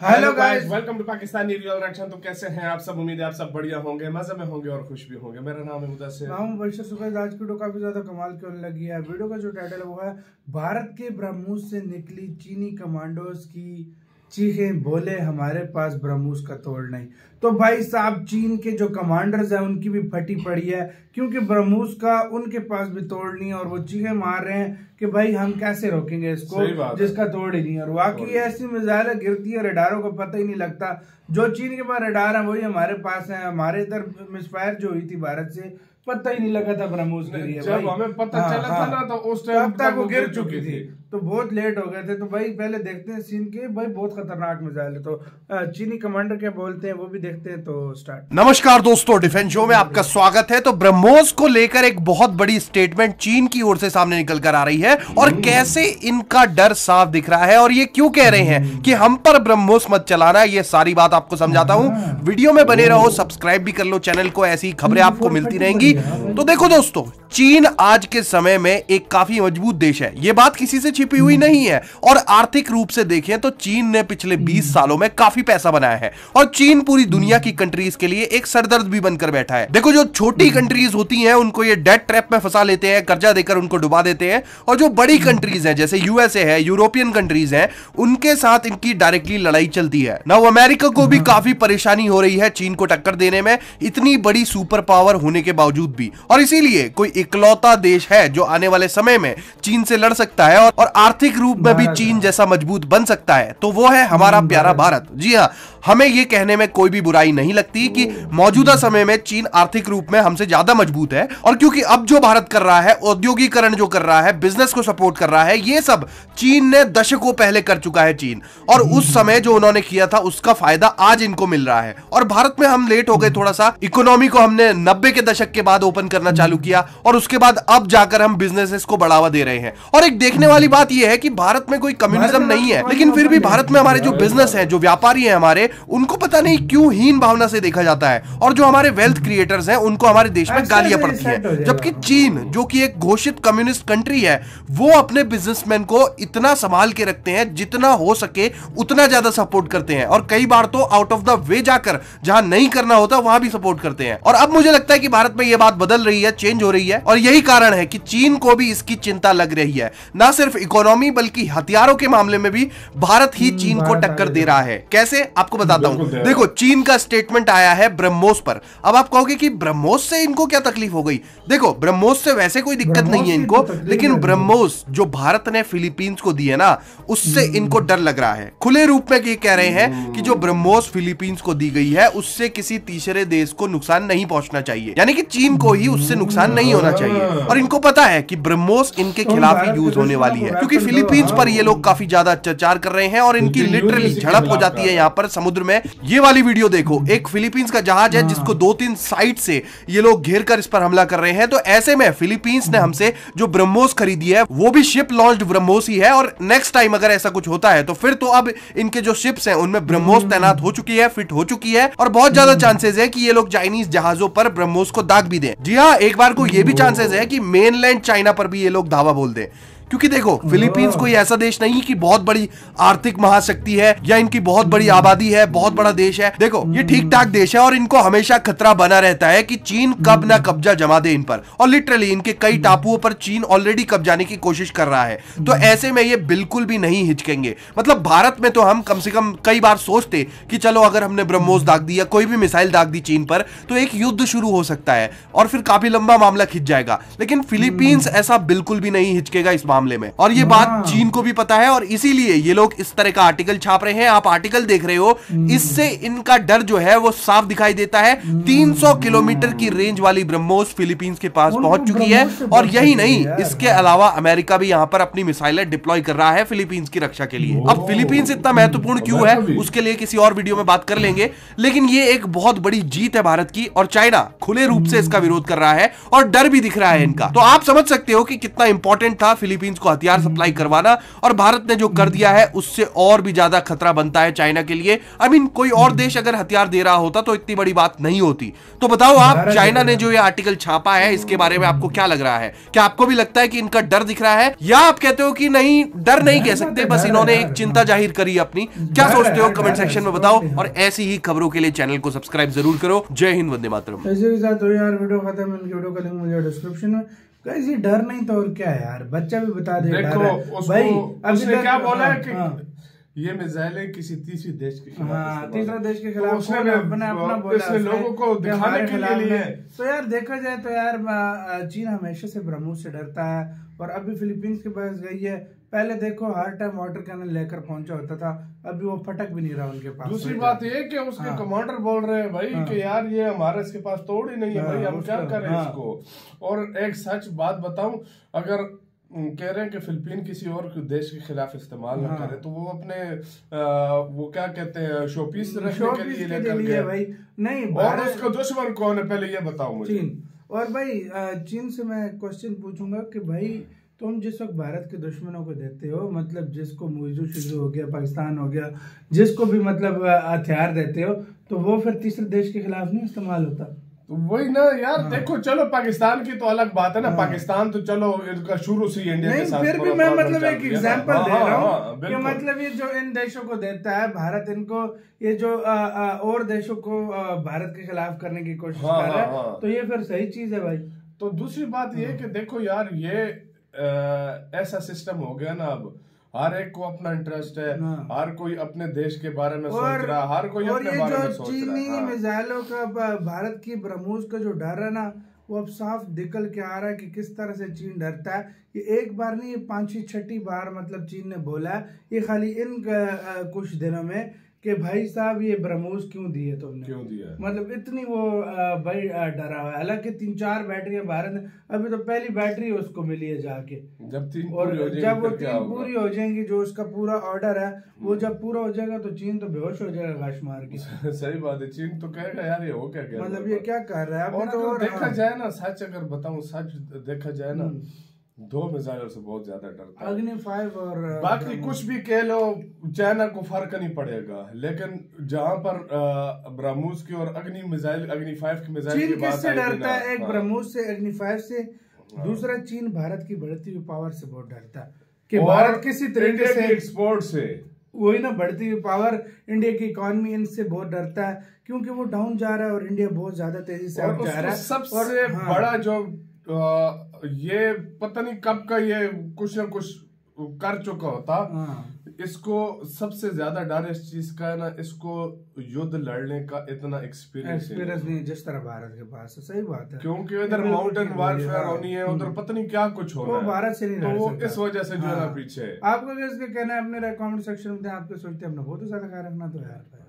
Hello guys, welcome to Pakistani real reaction. तो कैसे हैं आप सब? उम्मीद है आप सब बढ़िया होंगे, मजे में होंगे और खुश भी होंगे। मेरा नाम है मुदस्सिर। नाम बशर सुखद। आज की वीडियो काफी ज्यादा कमाल की होने लगी है। वीडियो का जो टाइटल है वो है भारत के ब्रह्मोस से निकली चीनी कमांडोज की चीखें, बोले हमारे पास ब्रह्मोस का तोड़ नहीं। तो भाई साहब, चीन के जो कमांडर्स हैं उनकी भी फटी पड़ी है, क्योंकि ब्रह्मोस का उनके पास भी तोड़ नहीं है और वो चीखें मार रहे हैं कि भाई हम कैसे रोकेंगे इसको जिसका तोड़ ही नहीं है। और वाकई ऐसी मिसाइलें गिरती है, रडारों को पता ही नहीं लगता। जो चीन के पास रडार है वही हमारे पास है। हमारे इधर मिसफायर जो हुई थी भारत से, पता ही नहीं लगा था ब्रह्मोस गिरी है। जब हमें पता चला था ना तो उस टाइम तक वो गिर चुकी थी, तो बहुत लेट हो गए थे। तो भाई पहले देखते हैं सीन के, भाई बहुत खतरनाक मिसाइल है। तो चीनी कमांडर क्या बोलते हैं वो भी देखते हैं। तो स्टार्ट। नमस्कार दोस्तों, डिफेंस शो में आपका स्वागत है। तो ब्रह्मोस को लेकर एक बहुत बड़ी स्टेटमेंट चीन की ओर से सामने निकल कर आ रही है और कैसे इनका डर साफ दिख रहा है और ये क्यों कह रहे हैं कि हम पर ब्रह्मोस मत चलाना। ये सारी बात आपको समझाता हूं, वीडियो में बने रहो, सब्सक्राइब भी कर लो चैनल को, ऐसी खबरें आपको मिलती रहेंगी। तो देखो दोस्तों, चीन आज के समय में एक काफी मजबूत देश है, ये बात किसी से छिपी हुई नहीं है। और आर्थिक रूप से देखें तो चीन ने पिछले 20 सालों में काफी पैसा बनाया है और चीन पूरी दुनिया की कंट्रीज के लिए एक सरदर्द भी बनकर बैठा है। देखो, जो छोटी कंट्रीज होती हैं उनको ये डेट ट्रैप में फंसा लेते हैं, कर्जा देकर उनको डुबा देते हैं, और जो बड़ी कंट्रीज हैं जैसे यूएसए है, यूरोपियन कंट्रीज हैं, उनके साथ इनकी डायरेक्टली लड़ाई चलती है। नाउ अमेरिका को भी काफी परेशानी हो रही है चीन को टक्कर देने में, इतनी बड़ी सुपर पावर होने के बावजूद भी। और इसीलिए कोई इकलौता देश है जो आने वाले समय में चीन से लड़ सकता है और आर्थिक रूप में भी चीन जैसा मजबूत बन सकता है, तो वो है हमारा प्यारा भारत। जी हां, हमें यह कहने में कोई भी बुराई नहीं लगती कि मौजूदा समय में चीन आर्थिक रूप में हमसे ज्यादा मजबूत है। और क्योंकि अब जो भारत कर रहा है, औद्योगिकरण जो कर रहा है, बिजनेस को सपोर्ट कर रहा है, ये सब चीन ने दशकों पहले कर चुका है चीन। और उस समय जो उन्होंने किया था उसका फायदा आज इनको मिल रहा है। और भारत में हम लेट हो गए थोड़ा सा, इकोनॉमी को हमने 90 के दशक के बाद ओपन करना चालू किया और उसके बाद अब जाकर हम बिजनेसेस को बढ़ावा दे रहे हैं। और एक देखने वाली बात यह है कि भारत में कोई कम्युनिज्म नहीं है, लेकिन फिर भी भारत में हमारे जो बिजनेस हैं, जो व्यापारी हैं हमारे, उनको पता नहीं क्यों हीन भावना से देखा जाता है। और जो हमारे वेल्थ क्रिएटर्स हैं उनको हमारे देश में गालियां पड़ती हैं। जबकि चीन, जो कि एक घोषित कम्युनिस्ट कंट्री है, वो अपने बिजनेसमैन को इतना संभाल के रखते हैं, जितना हो सके उतना ज्यादा सपोर्ट करते हैं। और कई बार तो आउट ऑफ द वे जाकर जहां नहीं करना होता वहां भी सपोर्ट करते हैं। और अब मुझे लगता है कि भारत में यह बात बदल रही है, चेंज हो रही है। और यही कारण है कि चीन को भी इसकी चिंता लग रही है। ना सिर्फ इकोनॉमी बल्कि हथियारों के मामले में भी भारत ही चीन को टक्कर दे रहा है। कैसे, आपको बताता हूं। देखो, चीन का स्टेटमेंट आया है ब्रह्मोस पर। अब आप कहोगे कि ब्रह्मोस से इनको क्या तकलीफ हो गई? देखो, ब्रह्मोस से वैसे कोई दिक्कत नहीं है इनको, लेकिन ब्रह्मोस जो भारत ने फिलीपींस को दी है ना, उससे इनको डर लग रहा है। खुले रूप में ये कह रहे हैं कि जो ब्रह्मोस फिलीपींस को दी गई है उससे किसी तीसरे देश को नुकसान नहीं पहुंचना चाहिए, यानी कि चीन को ही उससे नुकसान नहीं होना चाहिए। और इनको पता है कि ब्रह्मोस इनके खिलाफ ही यूज होने वाली है, क्योंकि फिलीपींस पर ये लोग काफी ज्यादा अत्याचार कर रहे हैं और इनकी लिटरली झड़प हो जाती है यहाँ पर समुद्र में। ये वाली वीडियो देखो, एक फिलीपींस का जहाज है जिसको 2-3 साइड से ये लोग घेर कर इस पर हमला कर रहे हैं। तो ऐसे में फिलीपींस ने हमसे जो ब्रह्मोस खरीदी है वो भी शिप लॉन्च्ड ब्रह्मोस ही है। और नेक्स्ट टाइम अगर ऐसा कुछ होता है तो फिर तो अब इनके जो शिप्स हैं उनमें ब्रह्मोस तैनात हो चुकी है, फिट हो चुकी है, और बहुत ज्यादा चांसेस है कि ये लोग चाइनीज जहाजों पर ब्रह्मोस को दाग भी दें। जी हाँ, एक बार को ये भी चांसेस है कि मेनलैंड चाइना पर भी ये लोग धावा बोल दें। क्योंकि देखो, फिलीपींस कोई ऐसा देश नहीं कि बहुत बड़ी आर्थिक महाशक्ति है या इनकी बहुत बड़ी आबादी है, बहुत बड़ा देश है। देखो, ये ठीक ठाक देश है और इनको हमेशा खतरा बना रहता है कि चीन कब ना कब्जा जमा दे इन पर। और लिटरली इनके कई टापुओं पर चीन ऑलरेडी कब्जाने की कोशिश कर रहा है। तो ऐसे में ये बिल्कुल भी नहीं हिचकेंगे। मतलब भारत में तो हम कम से कम कई बार सोचते कि चलो अगर हमने ब्रह्मोस दाग दी या कोई भी मिसाइल दाग दी चीन पर तो एक युद्ध शुरू हो सकता है और फिर काफी लंबा मामला खिंच जाएगा। लेकिन फिलीपींस ऐसा बिल्कुल भी नहीं हिचकेगा इस मामले में, और ये बात चीन को भी पता है। और इसीलिए ये लोग इस तरह का आर्टिकल छाप रहे हैं। आप आर्टिकल देख रहे हो, इससे इनका डर जो है वो साफ दिखाई देता है। 300 किलोमीटर की रेंज वाली ब्रह्मोस फिलीपींस के पास पहुंच चुकी है। और यही नहीं, इसके अलावा अमेरिका भी यहां पर अपनी मिसाइलें डिप्लॉय कर रहा है फिलीपींस की रक्षा के लिए। अब फिलीपींस इतना महत्वपूर्ण क्यों है उसके लिए किसी और वीडियो में बात कर लेंगे, लेकिन ये एक बहुत बड़ी जीत है भारत की। और चाइना खुले रूप से इसका विरोध कर रहा है और डर भी दिख रहा है इनका। तो आप समझ सकते हो कि कितना इंपॉर्टेंट था फिलीपींस फिलीपींस को हथियार सप्लाई करवाना, और भारत ने जो कर दिया है उससे और भी ज्यादा खतरा बनता है चाइना के लिए। आई मीन कोई और देश अगर हथियार दे रहा होता तो इतनी बड़ी बात नहीं होती। तो बताओ आप, चाइना ने जो ये आर्टिकल छापा है इसके बारे में आपको क्या लग रहा है? क्या आपको भी लगता है कि इनका डर दिख रहा है, या आप कहते हो कि नहीं, डर नहीं कह सकते, बस इन्होंने एक चिंता जाहिर करी अपनी? क्या सोचते हो कमेंट सेक्शन में बताओ, और ऐसी ही खबरों के लिए चैनल को सब्सक्राइब जरूर करो। जय हिंद, वंदे मातरम। इसी के साथ यार वीडियो खत्म, वीडियो का लिंक मुझे डिस्क्रिप्शन में। कैसी डर नहीं तो और क्या यार, बच्चा भी बता दे। देखो भाई, उसने क्या बोला है कि ये मिसाइलें किसी तीसरे देश के खिलाफ, तीसरा देश के खिलाफ उसने अपना बोला, लोगों को दिखाने के लिए है। तो यार देखा जाए तो यार चीन हमेशा से ब्रह्मोस से डरता है, और अभी फिलीपींस के पास गई है। पहले देखो हर टाइम वाटर कैनन लेकर पहुंचा होता था, अभी वो फटक भी नहीं रहा उनके पास। दूसरी बात ये कि उसके कमांडर बोल रहे हैं भाई कि यार ये हमारे इसके पास तोड़ ही नहीं है भाई, हम क्या करें इसको। और एक सच बात बताऊं, अगर कह रहे हैं कि फिलीपीन किसी और देश के खिलाफ इस्तेमाल ना करे, तो वो अपने वो क्या कहते हैं, शोपीस रखने के लिए लेकर गए भाई। नहीं, और उसका दुश्मन कौन है पहले ये बताओ मुझे। चीन। और भाई चीन से मैं क्वेश्चन पूछूंगा कि भाई तुम जिस वक्त भारत के दुश्मनों को देते हो, मतलब जिसको मुइज़ो शुरू हो गया, पाकिस्तान हो गया, जिसको भी मतलब हथियार देते हो, तो वो फिर तीसरे देश के खिलाफ नहीं इस्तेमाल होता? तो वही ना यार। देखो चलो पाकिस्तान की तो अलग बात है ना, पाकिस्तान तो चलो इनका शुरू से इंडिया के साथ, फिर भी मैं मतलब एक एग्जांपल दे रहा हूँ कि बिल्कुल। मतलब ये जो इन देशों को देता है भारत, इनको ये जो और देशों को भारत के खिलाफ करने की कोशिश कर रहा है, तो ये फिर सही चीज है भाई। तो दूसरी बात ये कि देखो यार, ये ऐसा सिस्टम हो गया ना, अब हर एक को अपना इंटरेस्ट है, हर कोई अपने देश के बारे में सोच रहा है, हर कोई अपने बारे में सोच रहा है। चीनी मिसाइलों का भारत की ब्रह्मोस का जो डर है ना, वो अब साफ निकल के आ रहा है कि किस तरह से चीन डरता है। ये एक बार नहीं, ये 5वीं 6ठी बार मतलब चीन ने बोला है ये खाली इन कुछ दिनों में कि भाई साहब ये ब्रह्मोस क्यों दिए तुमने, क्यों दिया, मतलब इतनी वो भाई डरा हुआ है। हालांकि 3-4 बैटरियां भारत ने, अभी तो पहली बैटरी उसको मिली है जाके, जब 3 और जब वो 3 पूरी पूरी हो जाएंगी, जो उसका पूरा ऑर्डर है वो जब पूरा हो जाएगा तो चीन तो बेहोश हो जाएगा गाश मार के। सही बात है, चीन तो कहेगा यार ये हो क्या गया, मतलब ये क्या कर रहा है। और तो देखा जाए ना, सच अगर बताऊं, सच देखा जाए ना, 2 मिसाइलों से बहुत ज्यादा डरता है, अग्नि 5 और बाकी कुछ भी कह लो, चाइना को फर्क नहीं पड़ेगा। लेकिन जहां पर ब्रह्मोस की और अग्नि मिसाइल, अग्नि 5 की मिसाइल चीन की बात किससे डरता है? एक हाँ। ब्रह्मोस से, अग्नि 5 से। दूसरा, चीन भारत की बढ़ती हुई पावर से बहुत डरता है कि भारत किसी तरीके से एक्सपोर्ट से, वही ना, बढ़ती हुई पावर, इंडिया की इकोनॉमी इनसे बहुत डरता है, क्योंकि वो डाउन जा रहा है और इंडिया बहुत ज्यादा तेजी से अप जा रहा है। सबसे बड़ा जो ये पता नहीं कब का ये कुछ ना कुछ कर चुका होता, इसको सबसे ज्यादा डर इस चीज का है ना, इसको युद्ध लड़ने का इतना एक्सपीरियंस नहीं जिस तरह भारत के पास है। सही बात है, क्योंकि इधर माउंटेन वारफेयर होनी है, उधर पता नहीं क्या कुछ होना है, भारत से नहीं लड़ सकता। तो इस वजह से जो है ना पीछे। आपको क्या कहना है अपने कमेंट सेक्शन में, आपके सोचते हैं अपना बहुत सारा ख्याल रखना तो यार।